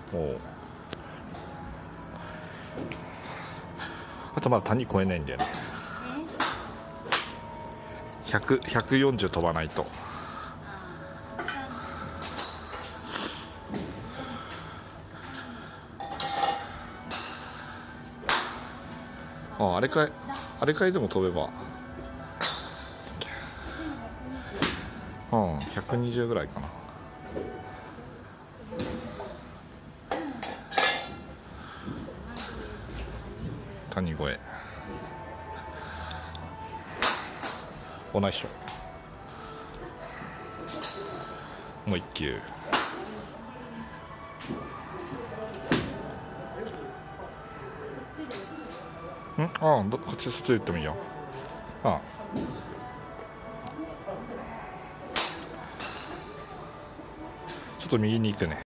おお、あとまだ谷越えないんだよね。140飛ばないと。あれかいでも飛べば、120ぐらいかな。谷越え同じっしょ。もう一球。こっちついてもいいよ。ちょっと右に行くね。